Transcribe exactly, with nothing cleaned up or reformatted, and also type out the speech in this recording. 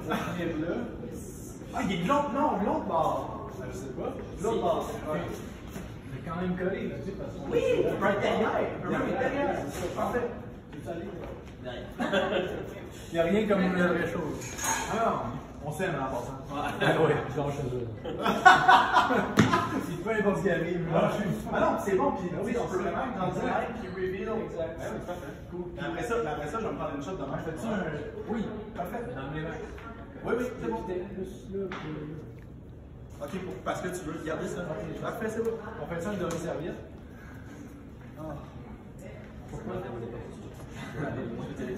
venir là. Ah, il est de l'autre, non, de l'autre bord. Je sais pas. De l'autre bord. Ouais. Mais quand même collé, là, tu sais, parce qu'on. Oui, un peu derrière. Un peu derrière. C'est parfait. Il n'y a rien comme la vraie chose. Alors, on s'aime en passant. Ouais. Ah oui, je lâche chez eux. C'est peu importe ce qui arrive. Ah non, c'est bon, puis oui, on peut le mettre dans le direct, puis reveal. Exact. Ah oui, parfait. Cool. Mais après ça, mais après ça, je vais me prendre une shot demain. Fais-tu un. Oui, parfait. Dans mes mains. Oui, oui, c'est bon. Plus là, puis là. Ok, pour, parce que tu veux garder ça. Parfait, c'est bon. On fait ça avec de la serviette. Pourquoi?